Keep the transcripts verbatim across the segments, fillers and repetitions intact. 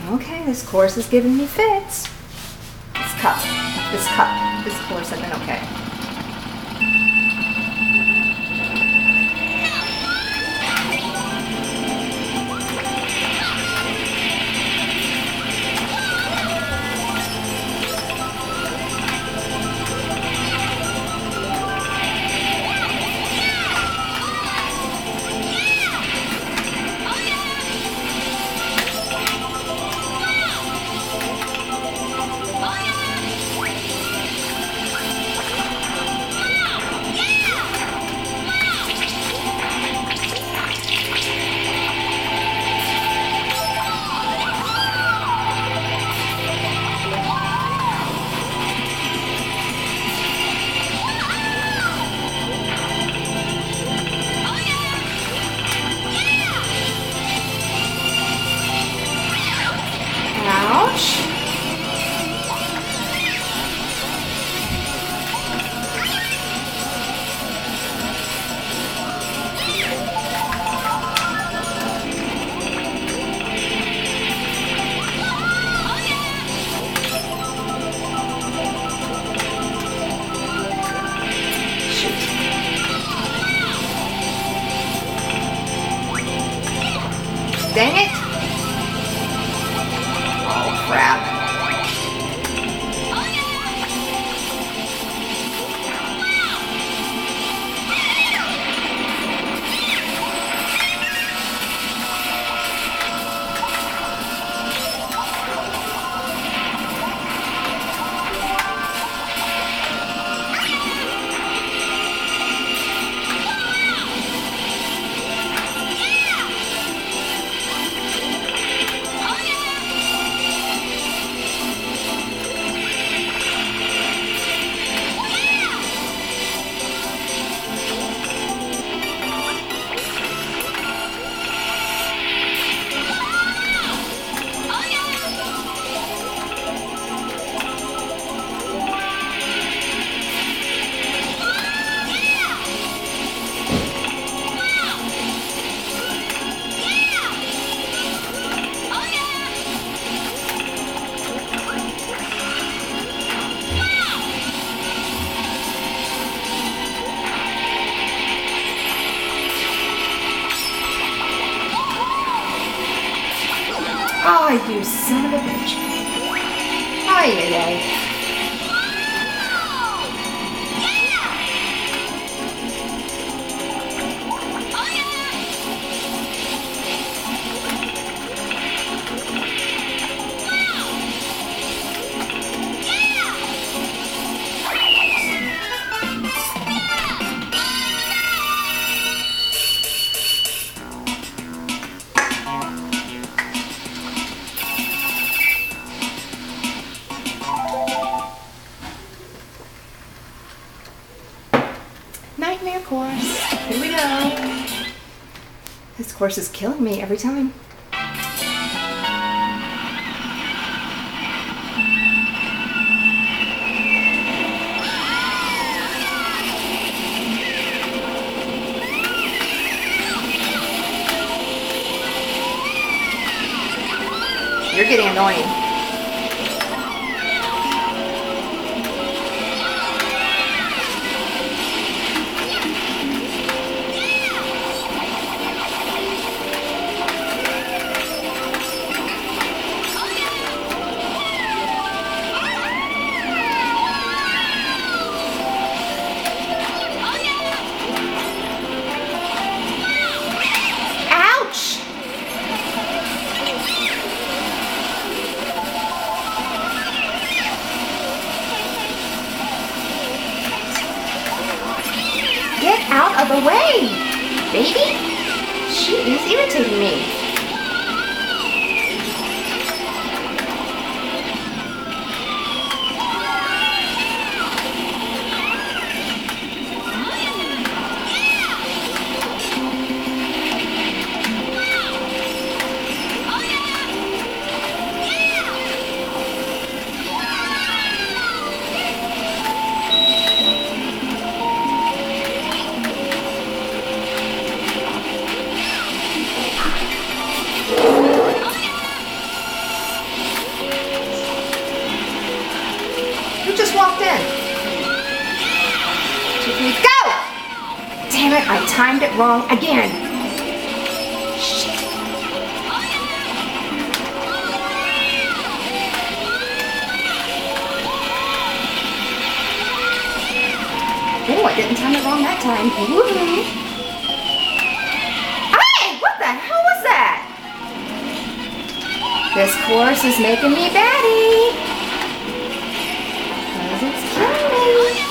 Okay, this course is giving me fits. This cup, this cup, this course has been okay. Ouch. Dang it! Oh, crap. Oh, you son of a bitch. Ay, ay, ay. Nightmare course. Here we go. This course is killing me every time. You're getting annoying. Get out of the way, baby! She is irritating me. walked in. Two, three, go! Damn it, I timed it wrong again. Shit. Oh, I didn't time it wrong that time. Woohoo! Hey, what the hell was that? This course is making me batty. Because it's killing me.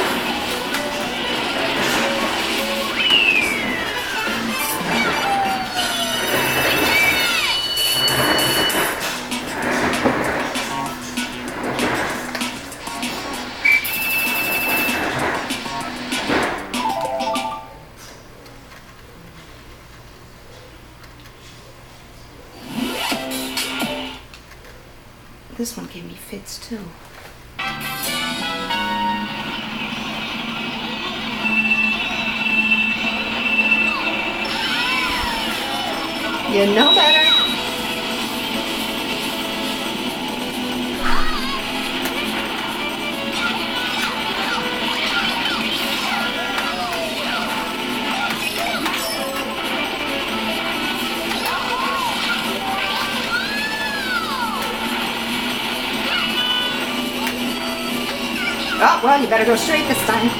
This one gave me fits too. You know better. Oh, well, you better go straight this time.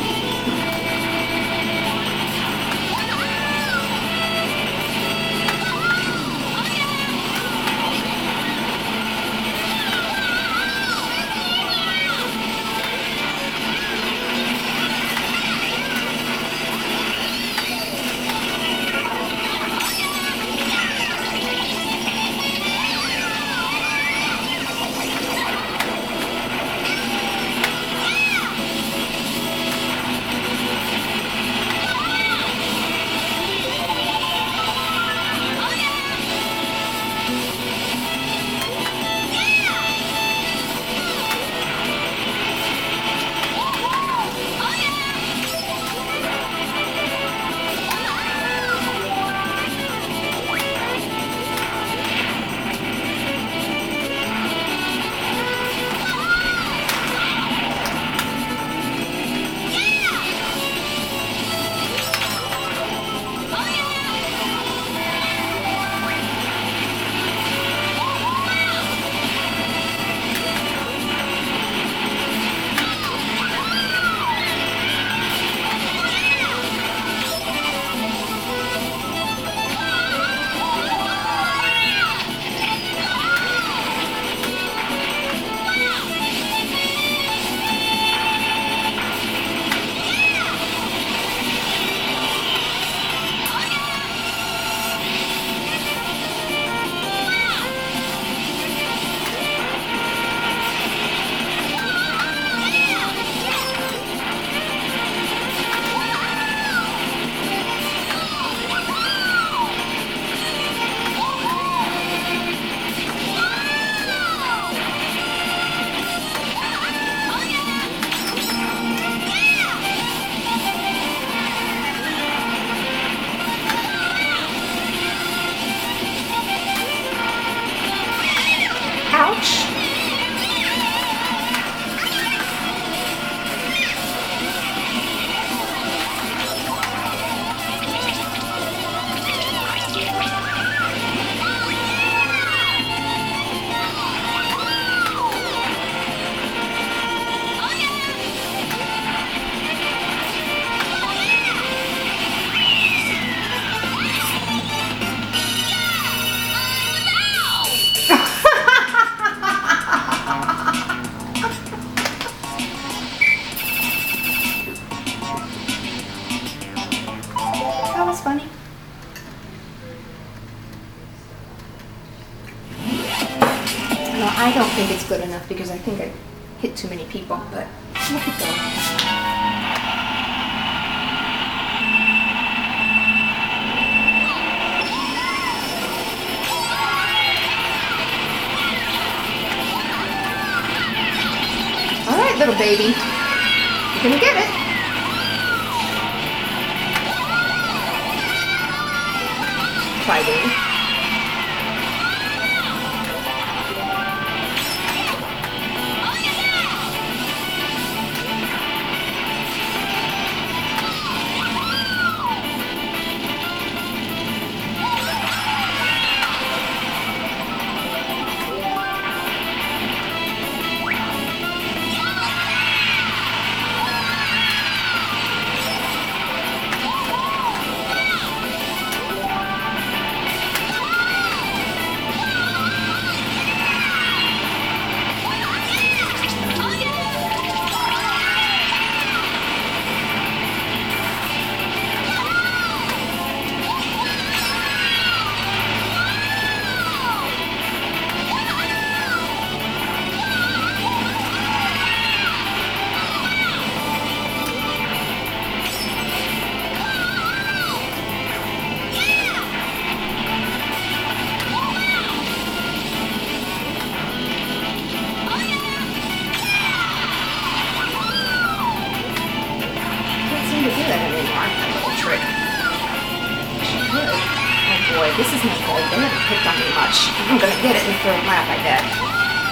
Ouch. That was funny. No, I don't think it's good enough because I think I hit too many people, but we'll keep going. All right, little baby, you're gonna get it. Fighting. get it in the third lap, I bet.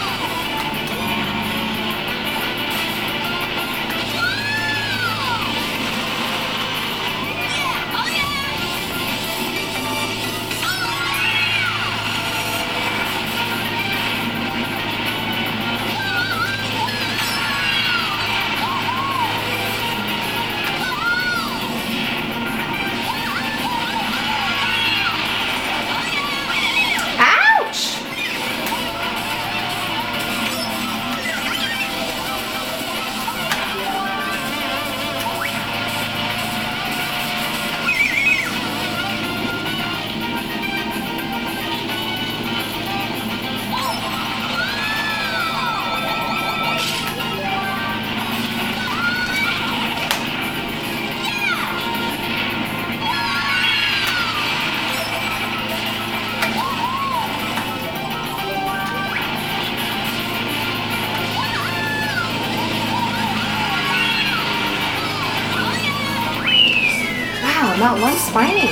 Wow, not one spiny.